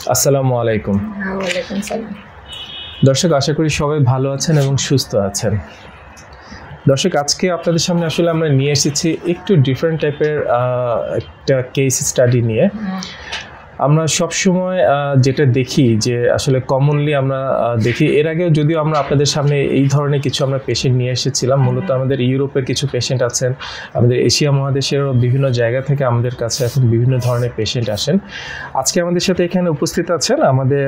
আসসালামু আলাইকুম। ওয়ালাইকুম সালাম। দর্শক, আশা করি সবাই ভালো আছেন এবং সুস্থ আছেন। দর্শক, আজকে আপনাদের সামনে আসলে আমরা নিয়ে এসেছি একটু ডিফারেন্ট টাইপের একটা কেস স্টাডি নিয়ে। আমরা সবসময় যেটা দেখি যে আসলে কমনলি আমরা দেখি, এর আগেও যদিও আমরা আপনাদের সামনে এই ধরনের কিছু আমরা পেশেন্ট নিয়ে এসেছিলাম। মূলত আমাদের ইউরোপের কিছু পেশেন্ট আছেন, আমাদের এশিয়া মহাদেশেরও বিভিন্ন জায়গা থেকে আমাদের কাছে এখন বিভিন্ন ধরনের পেশেন্ট আসেন। আজকে আমাদের সাথে এখানে উপস্থিত আছেন আমাদের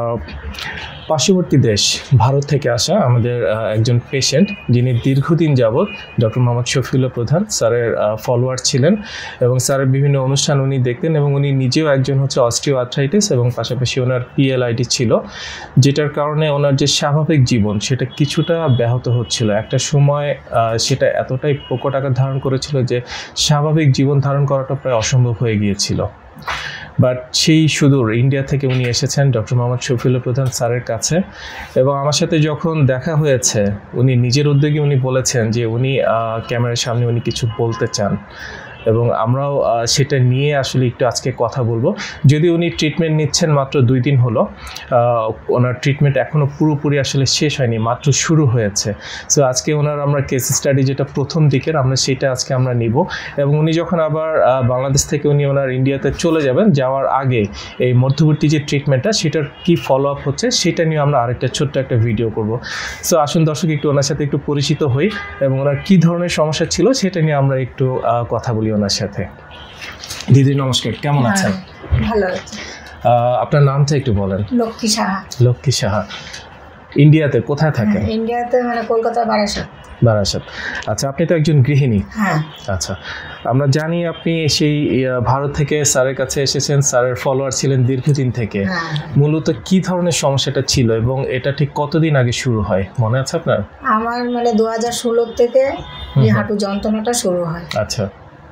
পার্শ্ববর্তী দেশ ভারত থেকে আসা আমাদের একজন পেশেন্ট, যিনি দীর্ঘদিন যাবৎ ডক্টর মোহাম্মদ শফিউল্লাহ প্রধান স্যারের ফলোয়ার ছিলেন এবং স্যারের বিভিন্ন অনুষ্ঠান উনি দেখতেন এবং উনি নিজেও একজন হচ্ছে অস্টিও আর্থ্রাইটিস এবং পাশাপাশি ওনার PLID ছিল, যেটার কারণে ওনার যে স্বাভাবিক জীবন সেটা কিছুটা ব্যাহত হচ্ছিল। একটা সময় সেটা এতটাই প্রকট আকার ধারণ করেছিল যে স্বাভাবিক জীবন ধারণ করাটা প্রায় অসম্ভব হয়ে গিয়েছিল। বাট সেই সুদূর ইন্ডিয়া থেকে উনি এসেছেন ডক্টর মোহাম্মদ শফিউল্লাহ প্রধান স্যারের কাছে এবং আমার সাথে যখন দেখা হয়েছে উনি নিজের উদ্যোগে উনি বলেছেন যে উনি ক্যামেরার সামনে উনি কিছু বলতে চান এবং আমরাও সেটা নিয়ে আসলে একটু আজকে কথা বলবো। যদি উনি ট্রিটমেন্ট নিচ্ছেন মাত্র 2 দিন হলো, ওনার ট্রিটমেন্ট এখনও পুরোপুরি আসলে শেষ হয়নি, মাত্র শুরু হয়েছে। সো আজকে ওনার আমরা কেস স্টাডি যেটা প্রথম দিকের আমরা সেটা আজকে আমরা নিব এবং উনি যখন আবার বাংলাদেশ থেকে উনি ওনার ইন্ডিয়াতে চলে যাবেন, যাওয়ার আগে এই মধ্যবর্তী যে ট্রিটমেন্টটা সেটার কি ফলো আপ হচ্ছে সেটা নিয়ে আমরা আরেকটা ছোট্ট একটা ভিডিও করব। সো আসুন দর্শক, একটু ওনার সাথে একটু পরিচিত হই এবং ওনার কী ধরনের সমস্যা ছিল সেটা নিয়ে আমরা একটু কথা বলি ওনার সাথে। দিদি নমস্কার, কেমন আছেন? ভালো আছি। আপনার নামটা একটু বলেন। লক্ষ্মী সাহা। লক্ষ্মী সাহা। ইন্ডিয়াতে কোথায় থাকেন? ইন্ডিয়াতে মানে কলকাতা, বারাসাত। বারাসাত। আচ্ছা, আপনি তো একজন গৃহিণী। হ্যাঁ। আচ্ছা, আমরা জানি আপনি সেই ভারত থেকে স্যারের কাছে এসেছেন, স্যারের ফলোয়ার ছিলেন দীর্ঘদিন থেকে। মূলত কি ধরনের সমস্যাটা ছিল এবং এটা ঠিক কতদিন আগে শুরু হয় মনে আছে আপনার? আমার মানে 2016 থেকে এই হাঁটু যন্ত্রণাটা শুরু হয়। আচ্ছা।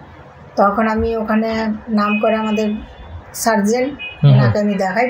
তখন আমি ওখানে নাম করে আমাদের সার্জেন, ওনাকে আমি দেখাই।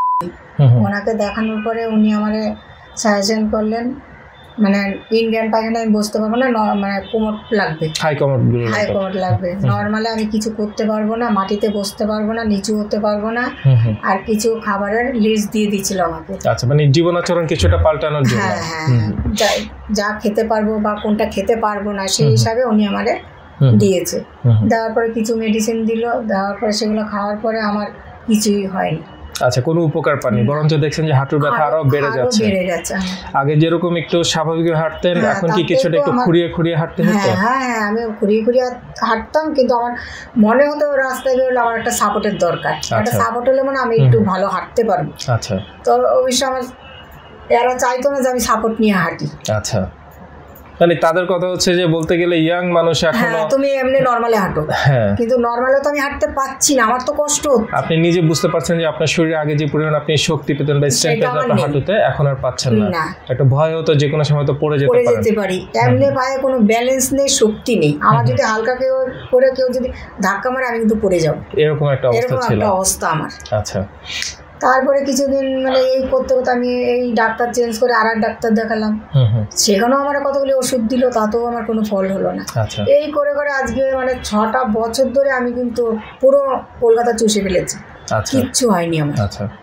ওনাকে দেখানোর পরে উনি আমারে সাজেশন করলেন, মানে ইন্ডিয়ান পায়খানা আমি বসতে পারবো না, মানে কোমর লাগবে, হাই কোমর লাগবে। নর্মালে আমি কিছু করতে পারবো না, মাটিতে বসতে পারবো না, নিচু হতে পারবো না, আর কিছু খাবারের লিস্ট দিয়ে দিয়েছিল আমাকে। আচ্ছা, মানে জীবনাচরণ কিছুটা পাল্টানোর জন্য। হ্যাঁ হ্যাঁ, যা খেতে পারবো বা কোনটা খেতে পারবো না সেই হিসাবে উনি আমারে দিয়েছে। দেওয়ার পরে কিছু মেডিসিন দিল, দেওয়ার পরে সেগুলো খাওয়ার পরে আমার কিছুই হয়নি। আচ্ছা, কোনো উপকার পাননি, বরঞ্চ দেখছেন যে হাঁটুর ব্যথা আরো বেড়ে যাচ্ছে। আগে যেরকম একটু স্বাভাবিকভাবে হাঁটতেন, এখন কি কিছুটা একটু খুঁড়িয়ে খুঁড়িয়ে হাঁটতে হতো? হ্যাঁ, আমি খুঁড়িয়ে খুঁড়িয়ে হাঁটতাম, কিন্তু আমার মনে হতো রাস্তায় বেরোলে আমার একটা সাপোর্টের দরকার। একটা সাপোর্ট হলে মানে আমি একটু ভালো হাঁটতে পারবো। আচ্ছা। তো অবশ্য আমার এরা চাইতো না যে আমি সাপোর্ট নিয়ে হাঁটি। আচ্ছা, মানে তাদের কথা হচ্ছে যে বলতে গেলে ইয়াং মানুষ এখনো তুমি এমনি নরমালে হাঁটো, কিন্তু নরমালে তো আমি হাঁটতে পারছি না, আমার তো কষ্ট হচ্ছে। আপনি নিজে বুঝতে পারছেন যে আপনার শরীরে আগে যে পরিমাণ আপনি শক্তি পেতেন বা স্ট্রেংথ পেতেন আপনার হাঁটুতে, এখন আর পাচ্ছেন না। একটা ভয় হতো যে কোনো সময় তো পড়ে যেতে পারি। এমনি পায়ে কোনো ব্যালেন্স নেই, শক্তি নেই। আমার যদি হালকা কেউ যদি ধাক্কা মারে আমি কিন্তু পড়ে যাবো, এরকম একটা অবস্থা ছিল। অবস্থা আমার। আচ্ছা। তারপরে কিছুদিন মানে এই করতে করতে আমি এই ডাক্তার চেঞ্জ করে আর এক ডাক্তার দেখালাম, সেখানেও আমার কতগুলি ওষুধ দিল, তাতেও আমার কোনো ফল হলো না। এই করে করে আজকে মানে 6টা বছর ধরে আমি কিন্তু পুরো কলকাতা চষে ফেলেছি, কিচ্ছু হয়নি আমার।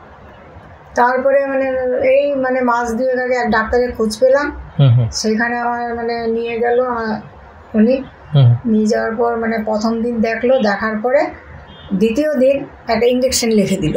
তারপরে মানে এই মানে মাস 2 আগে এক ডাক্তারের খোঁজ পেলাম, সেখানে আমার মানে নিয়ে গেল উনি। নিয়ে যাওয়ার পর মানে প্রথম দিন দেখলো, দেখার পরে দ্বিতীয় দিন একটা ইঞ্জেকশন লিখে দিল,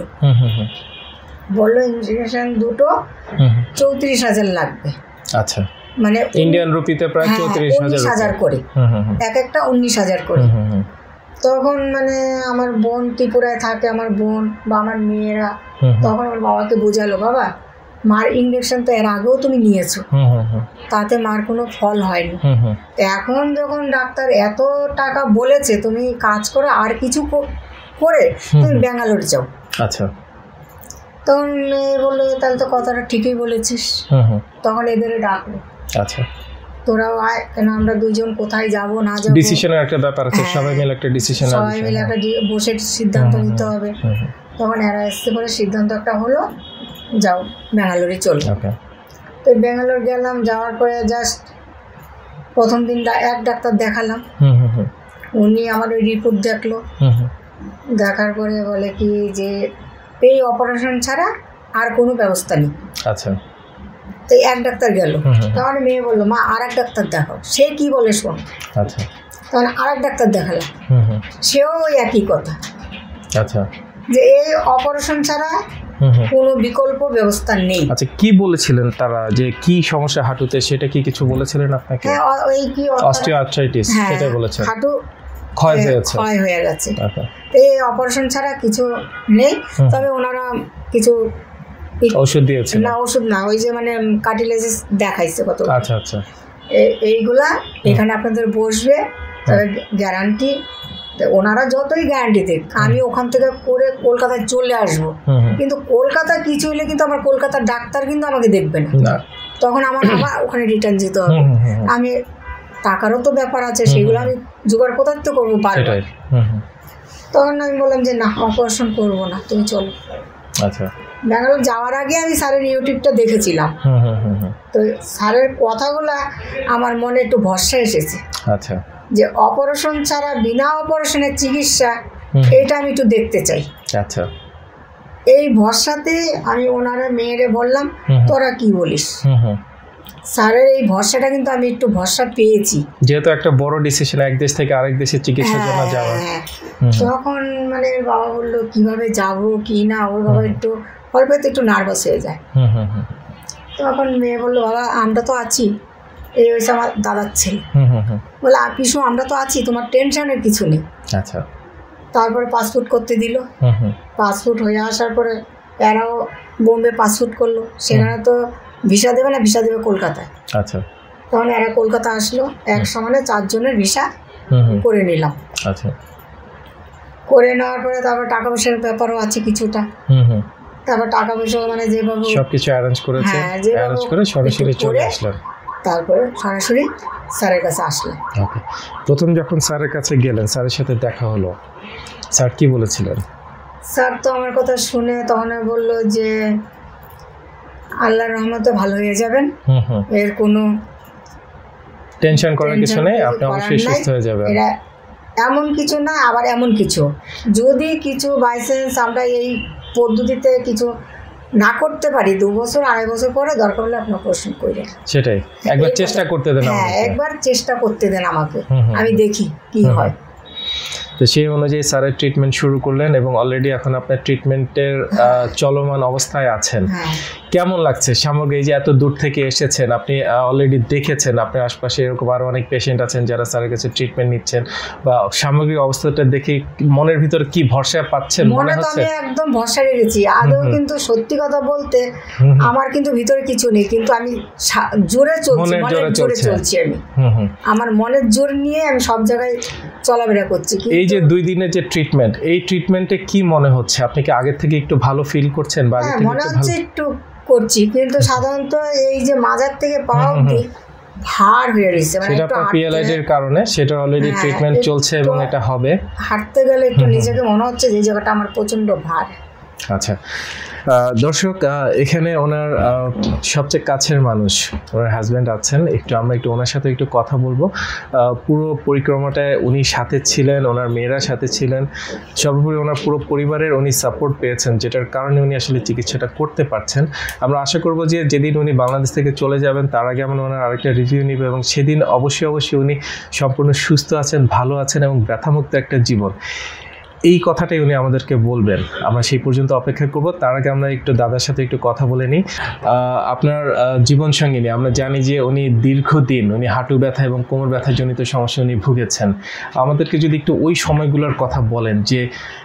বললো ইঞ্জেকশন দুটো 34,000 লাগবে। আচ্ছা, মানে ইন্ডিয়ান রুপিতে প্রায় 34,000 করে, এক একটা 19,000 করে। তখন মানে আমার বোন ত্রিপুরায় থাকে, আমার বোন বা আমার মেয়েরা, তখন আমার বাবাকে বোঝালো, বাবা মার ইঞ্জেকশন তো এর আগেও তুমি নিয়েছো, তাতে মার কোনো ফল হয়নি। এখন যখন ডাক্তার এত টাকা বলেছে, তুমি কাজ করো, আর কিছু করে তুমি ব্যাঙ্গালোর যাও। আচ্ছা। তখন বললো তাহলে তো কথাটা ঠিকই বলেছিস। তখন এদের ডাকলো। আচ্ছা। তোরাও আয়, কেন আমরা দুজন কোথায় যাব না যাব, ডিসিশনের একটা ব্যাপার আছে, সবাই মিলে একটা ডিসিশন, সবাই মিলে একটা বসে সিদ্ধান্ত নিতে হবে। তখন এরা এসে পরে সিদ্ধান্ত একটা হলো, যাও ব্যাঙ্গালোরে চলো। তো ব্যাঙ্গালোর গেলাম, যাওয়ার পরে জাস্ট প্রথম দিন এক ডাক্তার দেখালাম, উনি আমার ওই রিপোর্ট দেখলো, দেখার পরে বলে কি যে এই অপারেশন ছাড়া আর কোনো ব্যবস্থা নেই। আচ্ছা, তো এক ডাক্তার গেল, তখন মেয়ে বললো মা আর এক ডাক্তার দেখাও। সে কি বলে শোন। আচ্ছা, তখন আর এক ডাক্তার দেখালাম, সেও ওই একই কথা। আচ্ছা, যে এই অপারেশন ছাড়া কোনো বিকল্প ব্যবস্থা নেই। আচ্ছা, কি বলেছিলেন তারা, যে কি সমস্যা হাঁটুতে, সেটা কি কিছু বলেছিলেন আপনাকে? হ্যাঁ, ওই কি অস্টিওআর্থ্রাইটিস, সেটা বলেছেন, হাঁটু ক্ষয় হয়ে গেছে। এই অপারেশন ছাড়া কিছু নেই। তবে ওনারা কিছু ওষুধ দিয়েছেন? না, ওষুধ না, ওই যে মানে কার্টিলেজিস দেখাইছে কত। আচ্ছা, আচ্ছা, এইগুলা এখানে আপনাদের বসবে, তবে গ্যারান্টি ওনারা যতই গ্যারান্টি দেখ, আমি ওখান থেকে করে কলকাতায় চলে আসবো, কিন্তু কলকাতা কিছু হলে কিন্তু আমার কলকাতার ডাক্তার কিন্তু আমাকে দেখবে না, তখন আমার আবার ওখানে রিটার্ন যেতে হবে। আমি টাকারও তো ব্যাপার আছে, সেগুলো আমি জোগাড় কোথার তো করবো বারবার। তখন আমি বললাম যে না, অপারেশন করবো না, তুমি চলো। আচ্ছা, ব্যাঙ্গালোর যাওয়ার আগে আমি স্যারের ইউটিউবটা দেখেছিলাম, তো স্যারের কথাগুলা আমার মনে একটু ভরসা এসেছে। আচ্ছা, যে অপারেশন ছাড়া বিনা অপারেশনের চিকিৎসা, এটা আমি একটু দেখতে চাই। আচ্ছা, এই ভরসাতে আমি ওনারা মেয়েরে বললাম তোরা কি বলিস। স্যারের এই ভরসাটা কিন্তু আমি একটু ভরসা পেয়েছি, যেহেতু একটা বড় ডিসিশন, এক দেশ থেকে আরেক দেশে চিকিৎসার জন্য যাওয়া। তখন মানে বাবা বললো কিভাবে যাব কি না, ওর বাবা একটু অল্প একটু নার্ভাস হয়ে যায়। তখন মেয়ে বললো বাবা আমরা তো আছি, এই হয়েছে আমার দাদার ছেলে, বলে পিসু আমরা তো আছি, তোমার টেনশনের কিছু নেই। আচ্ছা, তারপরে পাসপোর্ট করতে দিল, পাসপোর্ট হয়ে আসার পরে এরাও বোম্বে পাসপোর্ট করলো, সেখানে তো ভিসা দেবে না, ভিসা দেবে কলকাতায়। আচ্ছা, তখন এরা কলকাতা আসলো, এক সমানে 4 জনের ভিসা করে নিলাম। আচ্ছা, করে নেওয়ার পরে তারপর টাকা পয়সার ব্যাপারও আছে কিছুটা, তারপর টাকা পয়সা মানে যেভাবে সবকিছু অ্যারেঞ্জ করেছে, অ্যারেঞ্জ করে সরাসরি চলে আসলাম। তারপরে সরাসরি স্যারের কাছে আসলাম। ওকে, প্রথম যখন স্যারের কাছে গেলেন, স্যারের সাথে দেখা হলো, স্যার কি বলেছিলেন? স্যার তো আমার কথা শুনে তখন বললো যে আল্লাহর রহমতে ভালো হয়ে যাবেন, এর কোনো টেনশন করার কিছু নেই, আপনি অবশ্যই সুস্থ হয়ে যাবেন। এটা এমন কিছু না, আবার এমন কিছু যদি কিছু বাই চান্স আমরা এই পদ্ধতিতে কিছু না করতে পারি, 2 বছর 2.5 বছর পরে দরকার হলে আপনার প্রশ্ন করে, সেটাই একবার চেষ্টা করতে দেন। হ্যাঁ, একবার চেষ্টা করতে দেন আমাকে, আমি দেখি কি হয়। তো সেই অনুযায়ী স্যারের ট্রিটমেন্ট শুরু করলেন এবং অলরেডি এখন আপনার ট্রিটমেন্টের চলমান অবস্থায় আছেন। কেমন লাগছে সামগ্রিক, যে এত দূর থেকে এসেছেন, আপনি অলরেডি দেখেছেন আপনার আশপাশে এরকম আরও অনেক পেশেন্ট আছেন যারা স্যারের কাছে ট্রিটমেন্ট নিচ্ছেন, বা সামগ্রিক অবস্থাটা দেখে মনের ভিতরে কি ভরসা পাচ্ছেন? মনে হচ্ছে আমি একদম ভরসা রেখেছি আদৌ, কিন্তু সত্যি কথা বলতে আমার কিন্তু ভিতরে কিছু নেই, কিন্তু আমি জোরে চলছি, মনের জোরে চলছি আমি, আমার মনের জোর নিয়ে আমি সব জায়গায় চলাফেরা করছি। এই যে 2 দিনের যে ট্রিটমেন্ট, এই ট্রিটমেন্টে কি মনে হচ্ছে? আপনি কি আগের থেকে একটু ভালো ফিল করছেন? বা আগে থেকে মনে হচ্ছে একটু করছি, কিন্তু সাধারণত এই যে মাজার থেকে পা অবধি ভার হয়ে রয়েছে, মানে সেটা পিএলআইডি এর কারণে, সেটা অলরেডি ট্রিটমেন্ট চলছে এবং এটা হবে। হাঁটতে গেলে একটু নিজেকে মনে হচ্ছে যে জায়গাটা আমার প্রচন্ড ভার। আচ্ছা দর্শক, এখানে ওনার সবচেয়ে কাছের মানুষ, ওনার হাজব্যান্ড আছেন, আমরা একটু ওনার সাথে একটু কথা বলবো। পুরো পরিক্রমাটায় উনি সাথে ছিলেন, ওনার মেয়েরা সাথে ছিলেন, সর্বোপরি ওনার পুরো পরিবারের উনি সাপোর্ট পেয়েছেন, যেটার কারণে উনি আসলে চিকিৎসাটা করতে পারছেন। আমরা আশা করব যে যেদিন উনি বাংলাদেশ থেকে চলে যাবেন তার আগে আমরা ওনার আরেকটা রিভিউ নিব, এবং সেদিন অবশ্যই উনি সম্পূর্ণ সুস্থ আছেন, ভালো আছেন এবং ব্যথামুক্ত একটা জীবন, এই কথাটাই উনি আমাদেরকে বলবেন। আমরা সেই পর্যন্ত অপেক্ষা করব। তার আগে আমরা একটু দাদার সাথে একটু কথা বলে নিই। আপনার জীবন সঙ্গিনী, আমরা জানি যে উনি দীর্ঘদিন হাঁটু ব্যথা এবং কোমর ব্যথা জনিত সমস্যা উনি ভুগেছেন। আমাদেরকে যদি একটু ওই সময়গুলোর কথা বলেন, যে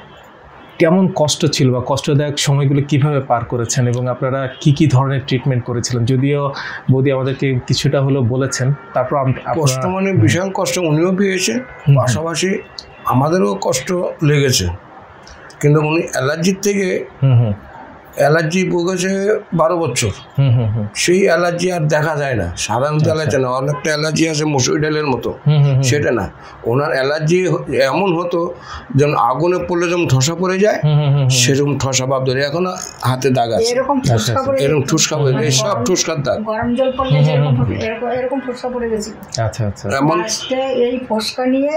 কেমন কষ্ট ছিল বা কষ্টদায়ক সময়গুলো কিভাবে পার করেছেন এবং আপনারা কি ধরনের ট্রিটমেন্ট করেছিলেন, যদিও বৌদি আমাদেরকে কিছুটা হলেও বলেছেন। তারপর কষ্ট মানে বিশাল কষ্ট উনিও পেয়েছে, পাশাপাশি আমাদেরও কষ্ট লেগেছে, কিন্তু উনি অ্যালার্জির থেকে অ্যালার্জি ভুগেছে 12 বছর। সেই অ্যালার্জি আর দেখা যায় না, সাধারণত অ্যালার্জি না, অনেকটা অ্যালার্জি আছে মসুর ডালের মতো, সেটা না। ওনার অ্যালার্জি এমন হতো যেমন আগুনে পড়লে যেমন ঠসা পড়ে যায়, সেরকম ঠসা ভাব ধরে, এখন হাতে দাগ আছে, এরকম ঠুসকা পড়ে যায়, সব ঠুসকার দাগ, গরম জল পড়লে এরকম ঠুসকা পড়ে গেছে। আচ্ছা আচ্ছা, এমন এই ফসকা নিয়ে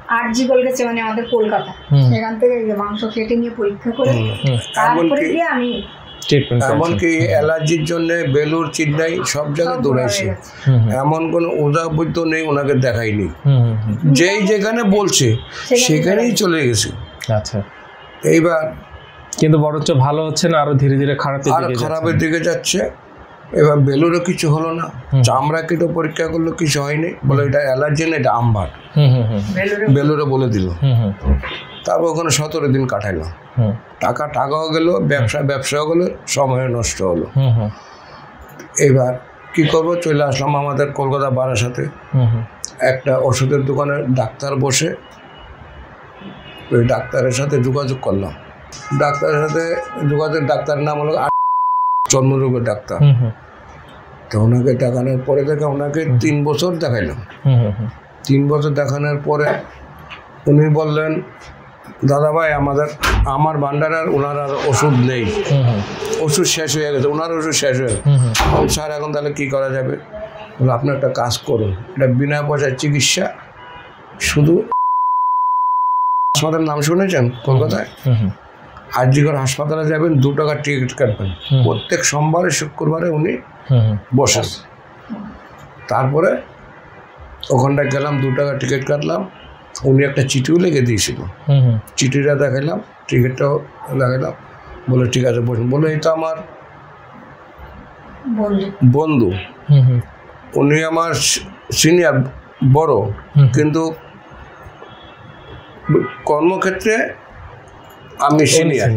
আরজিগল গেছে, মানে আমাদের কলকাতা, সেখান থেকে মাংস কেটে নিয়ে পরীক্ষা করে তারপরে গিয়ে আমি এমনকি অ্যালার্জির জন্য বেলুর, চেন্নাই সব জায়গায় দৌড়াইছে। এমন কোনো ওঝা বৈদ্য নেই ওনাকে দেখাইনি, যেই যেখানে বলছে সেখানেই চলে গেছে। আচ্ছা, এইবার কিন্তু বরঞ্চ ভালো হচ্ছে না, আরো ধীরে ধীরে খারাপের দিকে যাচ্ছে। এবার বেলুরও কিছু হলো না, চামড়া কেটে পরীক্ষা করলো, কিছু হয়নি, বলে এটা অ্যালার্জি না, এটা আমবার, বেলুরে বলে দিল। তারপর ওখানে 17 দিন কাটাইলাম, টাকাও গেল, ব্যবসাও গেলো, সময় নষ্ট হলো। এবার কি করবো, চলে আসলাম আমাদের কলকাতা বারাসাতে। একটা ওষুধের দোকানে ডাক্তার বসে, ওই ডাক্তারের সাথে যোগাযোগ করলাম। ডাক্তারের নাম হলো চর্মরোগের ডাক্তার। তো ওনাকে দেখানোর পরে ওনাকে 3 বছর দেখাইলাম। 3 বছর দেখানোর পরে উনি বললেন, দাদা ভাই আমার ভান্ডার আর ওনার আর ওষুধ নেই, ওষুধ শেষ হয়ে গেছে, ওনার ওষুধ শেষ হয়ে গেছে। স্যার এখন তাহলে কী করা যাবে? বলে আপনি একটা কাজ করুন, এটা বিনা পয়সার চিকিৎসা, শুধু হাসপাতালের নাম শুনেছেন কলকাতায়? আরজিগর হাসপাতালে যাবেন, 2 টাকার টিকিট কাটবেন, প্রত্যেক সোমবারে শুক্রবারে উনি বসেন। তারপরে ওখানটায় গেলাম, 2 টাকার টিকিট কাটলাম। উনি একটা চিঠিও লিখে দিয়েছিল, চিঠিটা দেখাইলাম, টিকিটটাও দেখাইলাম। বলে ঠিক আছে বসুন। বলে এটা আমার বন্ধু, উনি আমার সিনিয়র বড়, কিন্তু কর্মক্ষেত্রে আমি সিনিয়র।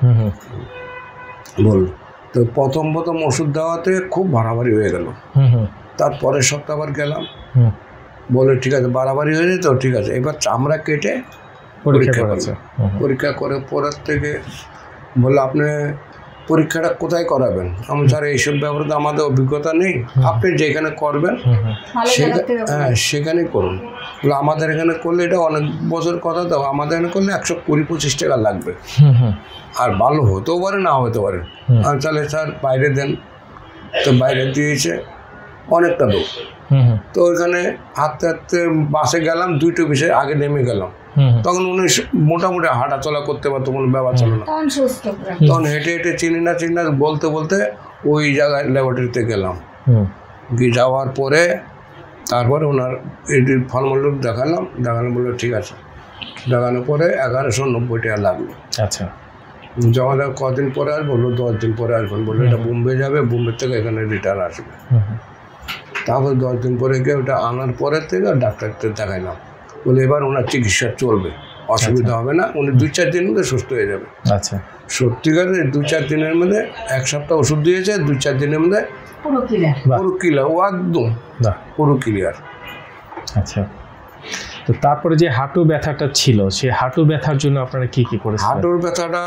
বল তো প্রথম ওষুধ দেওয়াতে খুব বাড়াবাড়ি হয়ে গেল। তারপরের সপ্তাহ আবার গেলাম, বলে ঠিক আছে বাড়াবাড়ি হয়েছে তো ঠিক আছে, এবার চামড়া কেটে পরীক্ষা করে পরের থেকে বললো আপনি পরীক্ষাটা কোথায় করাবেন? আমি স্যার এইসব ব্যাপারে তো আমাদের অভিজ্ঞতা নেই, আপনি যেখানে করবেন সেখানেই করুন। বলে আমাদের এখানে করলে এটা অনেক বছর কথা, তো আমাদের এখানে করলে 120-25 টাকা লাগবে, আর ভালো হতেও পারে না হতে পারে। আমি তাহলে স্যার বাইরে দেন। তো বাইরে দিয়েছে অনেকটা দূর। তো ওইখানে হাঁটতে হাঁটতে বাসে গেলাম, 2টো বিষয় আগে নেমে গেলাম। তখন উনি মোটামুটি হাঁটা চলা করতে পারতো, কোনো ব্যাপার ছিল না। তখন হেঁটে হেঁটে চিনি না বলতে বলতে ওই জায়গায় ল্যাবরেটরিতে গেলাম। গিয়ে যাওয়ার পরে তারপরে ওনার এই ফলমূল দেখালাম, বললো ঠিক আছে। দেখানোর পরে 1190 টাকা লাগলো। আচ্ছা, জমা দেওয়ার কদিন পরে আসবো? বললো 10 দিন পরে আসবেন। বললো এটা বোম্বে যাবে, বোম্বে থেকে এখানে রিটার্ন আসবে। তারপর 10 দিন পরে গিয়ে ওটা আনার পরের থেকে ডাক্তারকে দেখাইলাম। বলে এবার ওনার চিকিৎসা চলবে, অসুবিধা হবে না, উনি 2-4 দিনের মধ্যে সুস্থ হয়ে যাবে। আচ্ছা, সত্যিকার 2-4 দিনের মধ্যে, 1 সপ্তাহ ওষুধ দিয়েছে, 2-4 দিনের মধ্যে পুরো ক্লিয়ার, ও একদম পুরো ক্লিয়ার। আচ্ছা, তো তারপরে যে হাঁটু ব্যথাটা ছিল, সেই হাঁটু ব্যথার জন্য আপনারা কি করেছেন? হাঁটুর ব্যথাটা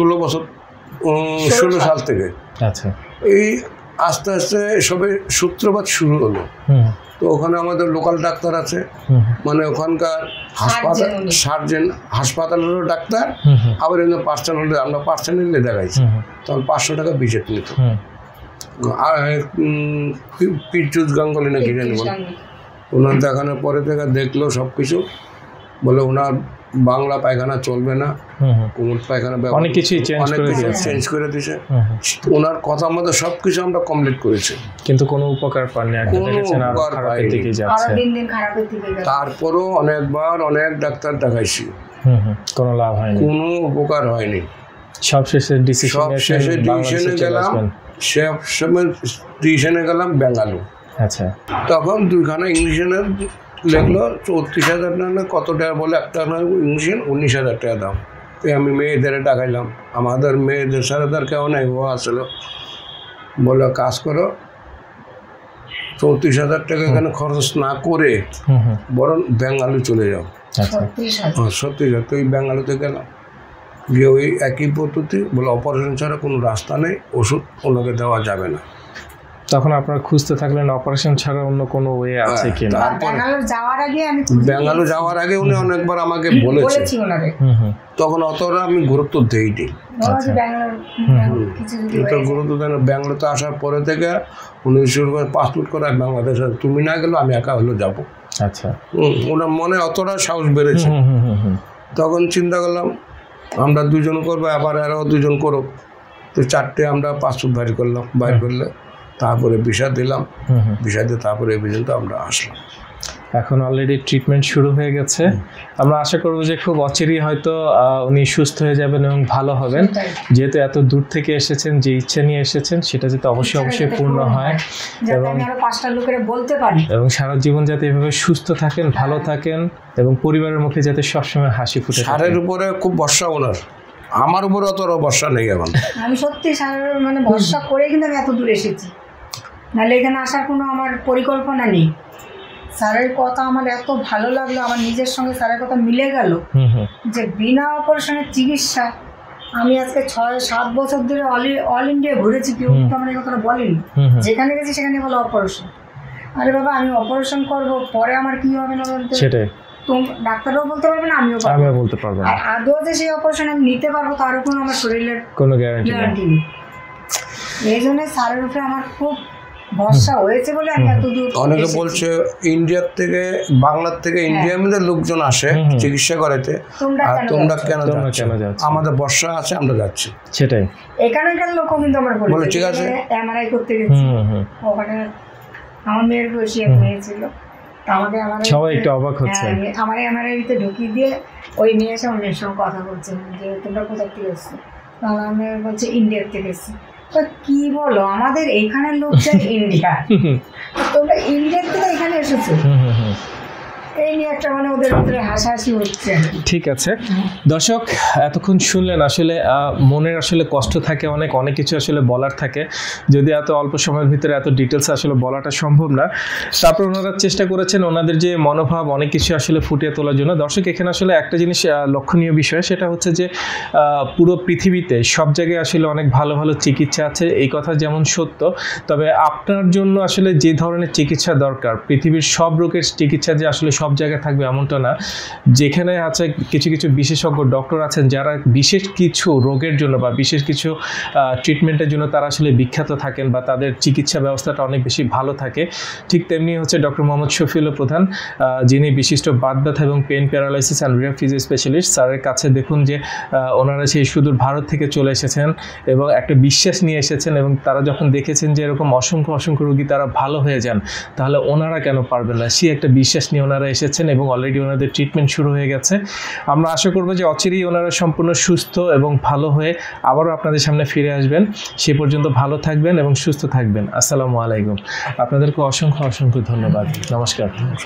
16 সাল থেকে। আচ্ছা, এই আস্তে আস্তে সবে সূত্রপাত শুরু হলো। তো ওখানে আমাদের লোকাল ডাক্তার আছে, মানে ওখানকার সার্জেন, হাসপাতালেরও ডাক্তার, আবার এমনি পার্সোনালি আমরা পার্সোনালি দেখাইছি। তখন 500 টাকা ভিজিট নিত। আর পিচুস গাঙ্গুলি নাকি জানি বলে, ওনার দেখানোর পরে থেকে দেখলো সব কিছু। বলে ওনার বাংলা পায়খানা চলবে না, কোমর পায়খানা অনেক কিছু চেঞ্জ করে দিয়েছে। ওনার কথা মতো সব কিছু আমরা কমপ্লিট করেছি, কিন্তু কোনো উপকার পাননি। তারপরও অনেকবার অনেক ডাক্তার দেখাইছি, কোনো লাভ হয়নি, কোনো উপকার হয়নি। সবশেষে ডিসিশনে গেলাম বেঙ্গালুরু। আচ্ছা, তখন 2খানা ইঞ্জেকশনের লেখলো 34,000 না কত টাকা, বলে একটা ইঞ্জেকশন 19,000 টাকা দাম। তো আমি মেয়েদের টাকাইলাম, আমাদের মেয়েদের সাথে তার কেউ নাই, ও আসলো। বললো কাজ করো, 34,000 টাকা এখানে খরচ না করে বরং বেঙ্গালুরু চলে যাও। 36,000। তো ওই বেঙ্গালুরুতে গেলাম, গিয়ে ওই একই পদ্ধতি, বলে অপারেশন ছাড়া কোনো রাস্তা নেই, ওষুধ ওনাকে দেওয়া যাবে না। তখন আপনারা খুঁজতে থাকলেন অপারেশন ছাড়া অন্য কোনো ওয়ে আছে কিনা। বেঙ্গালুরু যাওয়ার আগে উনি অনেকবার আমাকে বলেছে, তখন অতটা আমি গুরুত্ব দেইনি। গুরুত্ব দেন। বেঙ্গালুরুতে আসার পরে থেকে উনি শুরু করে পাসপোর্ট করা বাংলাদেশে, তুমি না গেলেও আমি একা হলেও যাবো। আচ্ছা, ওনার মনে অতটা সাহস বেড়েছে। তখন চিন্তা করলাম আমরা 2 জন করবো, আবার আরও 2 জন করো। তো 4টে আমরা পাসপোর্ট বাইর করলাম, বাইর করলে তারপরে ভিসা দিলাম, ভিসা দিয়ে তারপরে এই পর্যন্ত আমরা আসলাম। এখন অলরেডি ট্রিটমেন্ট শুরু হয়ে গেছে। আমরা আশা করব যে খুব অচিরেই হয়তো উনি সুস্থ হয়ে যাবেন এবং ভালো হবেন। যেহেতু এত দূর থেকে এসেছেন, যে ইচ্ছা নিয়ে এসেছেন সেটা যাতে অবশ্যই পূর্ণ হয় এবং 5টা লোকের বলতে পারি, এবং সারা জীবন যাতে এভাবে সুস্থ থাকেন, ভালো থাকেন এবং পরিবারের মুখে যাতে সবসময় হাসি ফুটে। সারের উপরে খুব ভরসা ওনার, আমার উপরে অত ভরসা নেই এখন। আমি সত্যি সারের মানে ভরসা করে কিন্তু আমি এত দূর এসেছি, নাহলে এখানে আসার কোনো আমার পরিকল্পনা নেই। স্যারের কথা আমার এত ভালো লাগলো, আমার নিজের সঙ্গে স্যারের কথা মিলে গেল যে বিনা অপারেশনের চিকিৎসা। আমি আজকে 6-7 বছর ধরে অল ইন্ডিয়া ঘুরেছি, কেউ তো আমার এই কথাটা বলেনি। যেখানে গেছি সেখানে বলো অপারেশন। আরে বাবা, আমি অপারেশন করব, পরে আমার কি হবে না বলতে, সেটাই ডাক্তাররাও বলতে পারবে না, আমিও বলতে পারবো না। আর আদৌ যে সেই অপারেশন আমি নিতে পারবো তার কোনো আমার শরীরের কোনো গ্যারান্টি নেই। এই জন্য স্যারের উপরে আমার খুব ভরসা হয়েছে বলে আমি এত দূর। অনেকে বলছে ইন্ডিয়ার থেকে, বাংলার থেকে ইন্ডিয়ার মধ্যে লোকজন আসে চিকিৎসা করাতে, আর তোমরা কেন যাচ্ছ? আমাদের ভরসা আছে, আমরা যাচ্ছি। সেটাই এখানকার লোকও কিন্তু আমার বলে ঠিক আছে, এমআরআই করতে গেছি ওখানে, আমার মেয়ের বয়সী এক মেয়ে ছিল, আমাদের সবাই একটু অবাক হচ্ছে। আমার এমআরআইতে ঢুকিয়ে দিয়ে ওই নিয়ে এসে অন্যের সঙ্গে কথা বলছে যে তোমরা কোথা থেকে এসছো, আমি বলছে ইন্ডিয়ার থেকে এসছি। তো কি বলো, আমাদের এখানের লোক যায় ইন্ডিয়া, তোমরা ইন্ডিয়ার থেকে এখানে এসেছো, এই নিয়ে একটা মানে ওদের ভিতরে হাসাহাসি হচ্ছে। ঠিক আছে দর্শক, এতক্ষণ শুনলেন আসলে মনের আসলে কষ্ট থাকে, অনেক কিছু আসলে বলার থাকে, যদি এত অল্প সময়ের ভিতরে এত ডিটেলস আসলে বলাটা সম্ভব না। তারপর ওনারা চেষ্টা করেছেন ওনাদের যে মনোভাব অনেক কিছু আসলে ফুটিয়ে তোলার জন্য। দর্শক, এখানে আসলে একটা জিনিস লক্ষণীয় বিষয়, সেটা হচ্ছে যে পুরো পৃথিবীতে সব জায়গায় আসলে অনেক ভালো ভালো চিকিৎসা আছে, এই কথা যেমন সত্য, তবে আপনার জন্য আসলে যে ধরনের চিকিৎসা দরকার, পৃথিবীর সব রোগের চিকিৎসা যে আসলে সব জায়গায় থাকবে এমনটা না। যেখানে আছে কিছু কিছু বিশেষজ্ঞ ডক্টর আছেন যারা বিশেষ কিছু রোগের জন্য বা বিশেষ কিছু ট্রিটমেন্টের জন্য তারা আসলে বিখ্যাত থাকেন বা তাদের চিকিৎসা ব্যবস্থাটা অনেক বেশি ভালো থাকে। ঠিক তেমনি হচ্ছে ডক্টর মোহাম্মদ শফিউল্লাহ প্রধান, যিনি বিশিষ্ট বাত ব্যথা এবং pain paralysis and rehab physio specialist. স্যারের কাছে দেখুন যে ওনারা সেই সুদূর ভারত থেকে চলে এসেছেন এবং একটা বিশ্বাস নিয়ে এসেছেন, এবং তারা যখন দেখেছেন যে এরকম অসংখ্য রোগী তারা ভালো হয়ে যান, তাহলে ওনারা কেন পারবেন না, সেই একটা বিশ্বাস নিয়ে ওনারা এসেছেন এবং অলরেডি ওনাদের ট্রিটমেন্ট শুরু হয়ে গেছে। আমরা আশা করবো যে অচিরেই ওনারা সম্পূর্ণ সুস্থ এবং ভালো হয়ে আবারও আপনাদের সামনে ফিরে আসবেন। সে পর্যন্ত ভালো থাকবেন এবং সুস্থ থাকবেন। আসসালামু আলাইকুম। আপনাদেরকে অসংখ্য ধন্যবাদ। নমস্কার।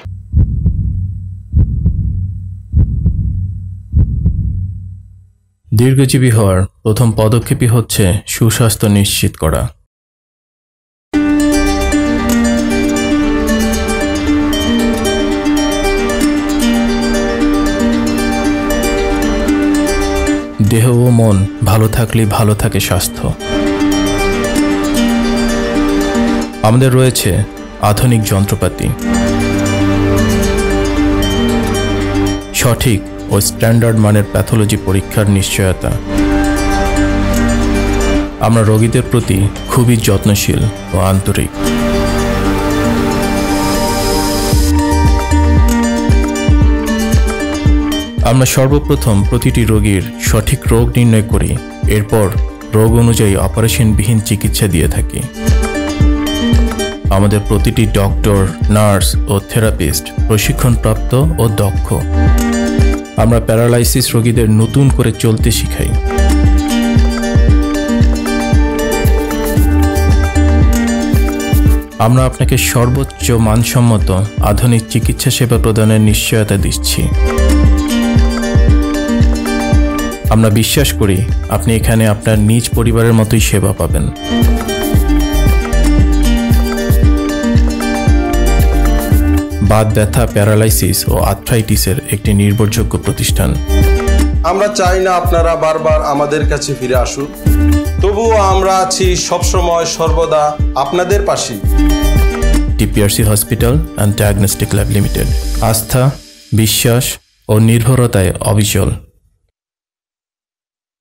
দীর্ঘজীবী হওয়ার প্রথম পদক্ষেপই হচ্ছে সুস্বাস্থ্য নিশ্চিত করা। দেহ ও মন ভালো থাকলেই ভালো থাকে স্বাস্থ্য। আমাদের রয়েছে আধুনিক যন্ত্রপাতি, সঠিক ও স্ট্যান্ডার্ড মানের প্যাথোলজি পরীক্ষার নিশ্চয়তা। আমরা রোগীদের প্রতি খুবই যত্নশীল ও আন্তরিক। আমরা সর্বপ্রথম প্রতিটি রোগীর সঠিক রোগ নির্ণয় করি, এরপর রোগ অনুযায়ী অপারেশনবিহীন চিকিৎসা দিয়ে থাকি। আমাদের প্রতিটি ডক্টর, নার্স ও থেরাপিস্ট প্রশিক্ষণপ্রাপ্ত ও দক্ষ। আমরা প্যারালাইসিস রোগীদের নতুন করে চলতে শিখাই। আমরা আপনাকে সর্বোচ্চ মানসম্মত আধুনিক চিকিৎসা সেবা প্রদানের নিশ্চয়তা দিচ্ছি। আমরা বিশ্বাস করি আপনি এখানে আপনার নিজ পরিবারের মতোই সেবা পাবেন। বাত ব্যথা, প্যারালাইসিস ও আর্থ্রাইটিসের একটি নির্ভরযোগ্য প্রতিষ্ঠান। আমরা চাই না আপনারা বারবার আমাদের কাছে ফিরে আসুন, তবুও আমরা আছি সবসময় সর্বদা আপনাদের পাশে। TPRC hospital and diagnostic lab limited, আস্থা, বিশ্বাস ও নির্ভরতায় অবিচল।